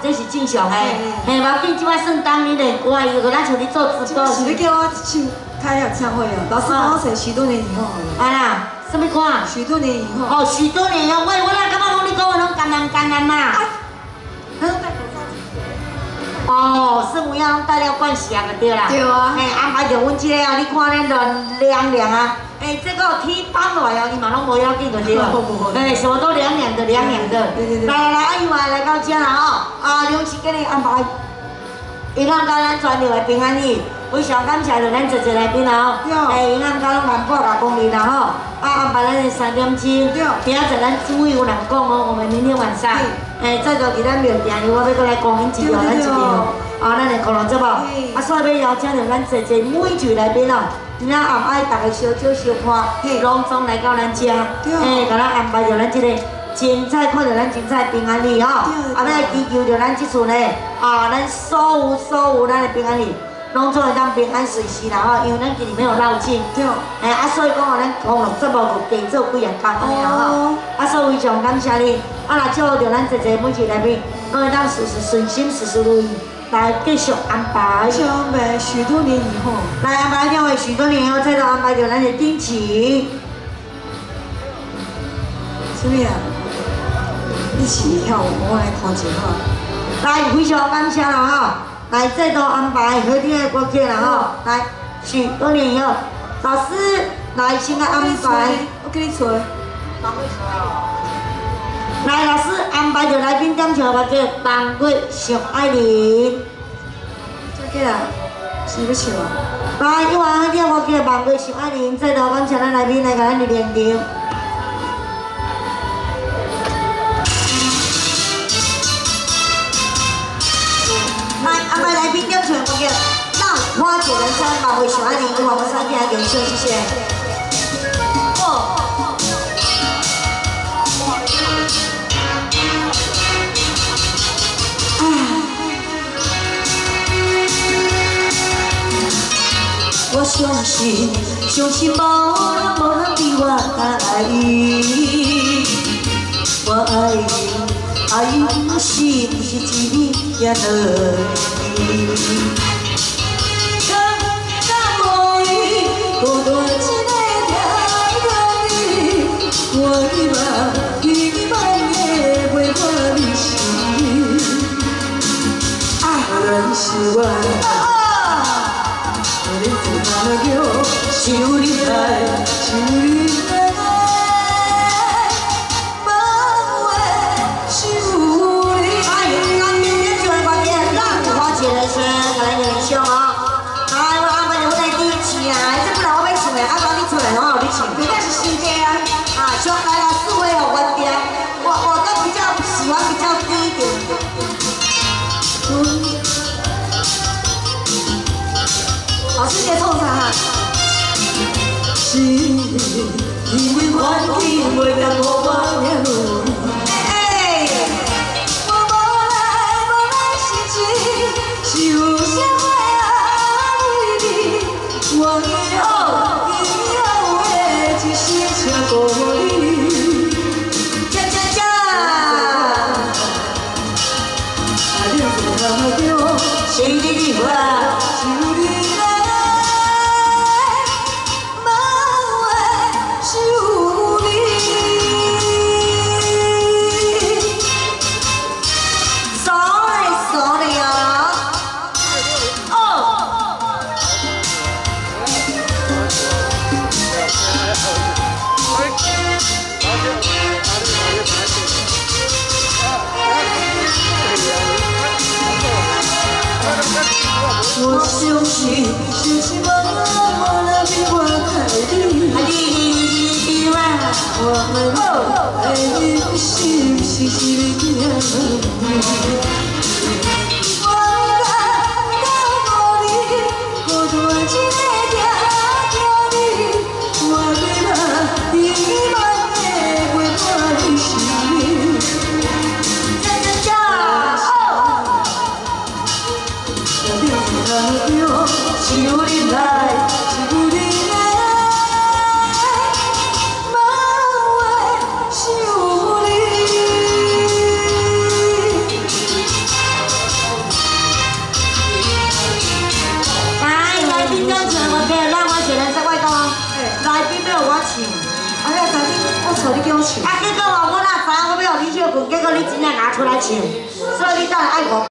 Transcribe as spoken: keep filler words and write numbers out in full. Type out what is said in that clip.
这是正常诶。嘿，无要紧，即摆算当你咧，有啊有个咱像你做直播。 是你叫我唱开演唱会哦，老师帮我写许多年以后好了。 哎呀，什么歌啊？ 许多年以后。 哦，许多年以后，喂，我哪感觉讲你讲的拢艰难艰难呐？ 他说戴口罩。 哦，师傅要拢戴了冠时啊，就对啦。 对啊。 嘿，安排着阮这个啊，你看恁乱凉凉啊。哎，这个天翻落哦，伊嘛拢无要紧就对了。哎，什么都凉凉的，凉凉的。 对对对。 来来来，阿姨嘛来到这啦吼，啊，刘琦给你安排，银行甲咱传入的平安夜，非常感谢着咱这这来宾啦吼。哎，银行甲拢万八甲公里啦吼，啊安排咱的三点钟，明仔载咱主委有人讲哦，我们明天晚上，哎，再到伫咱庙埕，我要过来公演一条，咱一条，啊，咱的可能做无？啊，所以要邀请着咱这这每一位来宾哦。今仔暗爱大家小酒小看，拢总来到咱遮，嘿，甲咱安排着咱这个精彩，看着咱精彩平安夜吼，啊，要祈求着咱即阵嘞，啊，咱所有所有咱的平安夜，拢做会当平安顺遂啦吼，因为咱今年没有绕境，对，哎，啊，所以讲哦，咱公路节目就加做几啊工安尼啦吼，啊，所以非常感谢你，啊，来祝福着咱这这每一个来宾，拢会当事事顺心，事事如意。来继续安排， 继续安排许多年以后， 来安排两位许多年以后，再到安排着咱的丁奇。 什么啊？一起跳舞，我来看一下。 来，非常感谢啦哈！来，再度安排好听的歌曲啦哈！来，许多年以后，老师来先来安排。 我给你吹。 来，老师安排着来宾点唱的歌曲《放过上爱你》。 这个啊，是要唱啊？ 来，因为好听的歌曲《放过上爱你》，再度感谢咱来宾来甲咱的连场。来，安排来宾点唱的歌曲《让花姐人生放过上爱你》，我们三天来给你说谢谢。哦。我相信，相信无人无人比我较爱伊。我爱你，爱你不是不是一日也落雨。敢敢无伊，孤单一个条鱼，我希望伊万个袂看你心。人是我。想你来，想你来，梦话想你。哎，今天就来把这让花姐人生来演唱啊！来，我安排你我来第一期啊，这不然我要唱的，啊，帮你出来，我让你唱。应该是新歌啊！啊，上来老师会有原调，我我都比较喜欢比较低一点。老师先冲上哈。是因为环境袂当互我领路。哎，我无来无来心情，是有啥会安慰你？我以后以后会一生请顾你。恰恰恰。啊，你做哪着？心里的话，想你。我相信，相信无无人比我爱你。爱你的话，我们爱你的心是一个人。我敢告诉你，孤单一个条鱼，我希望你万个袂看你心。加加加！想你来，想你来，梦话想你。 唱，你叫我唱。 啊，结果哦，我哪知我要互你唱歌，结果你真正拿出来唱，所以你才会爱我。